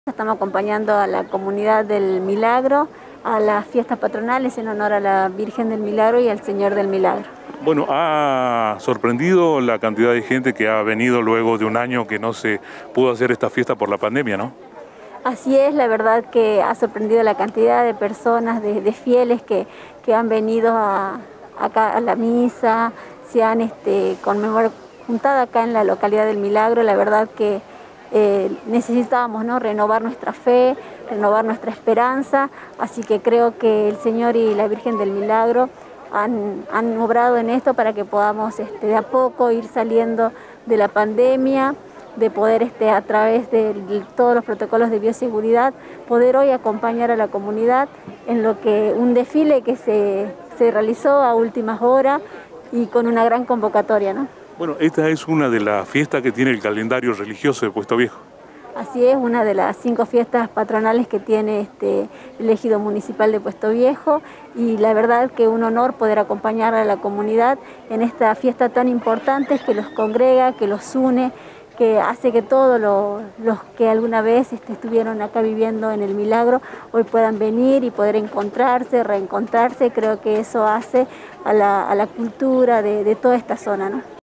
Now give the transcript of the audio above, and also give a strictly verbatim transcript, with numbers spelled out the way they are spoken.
Estamos acompañando a la comunidad del Milagro a las fiestas patronales en honor a la Virgen del Milagro y al Señor del Milagro. Bueno, ha sorprendido la cantidad de gente que ha venido luego de un año que no se pudo hacer esta fiesta por la pandemia, ¿no? Así es, la verdad que ha sorprendido la cantidad de personas, de, de fieles que, que han venido a, acá a la misa, se han este, conmemorado, juntado acá en la localidad del Milagro. La verdad que eh, necesitábamos, ¿no?, renovar nuestra fe, renovar nuestra esperanza, así que creo que el Señor y la Virgen del Milagro han, han obrado en esto para que podamos este, de a poco ir saliendo de la pandemia, de poder este, a través de todos los protocolos de bioseguridad, poder hoy acompañar a la comunidad en lo que un desfile que se, se realizó a últimas horas y con una gran convocatoria, ¿no? Bueno, esta es una de las fiestas que tiene el calendario religioso de Puesto Viejo. Así es, una de las cinco fiestas patronales que tiene este, el ejido municipal de Puesto Viejo, y la verdad que un honor poder acompañar a la comunidad en esta fiesta tan importante que los congrega, que los une, que hace que todos los, los que alguna vez este, estuvieron acá viviendo en el Milagro hoy puedan venir y poder encontrarse, reencontrarse. Creo que eso hace a la, a la cultura de, de toda esta zona, ¿no?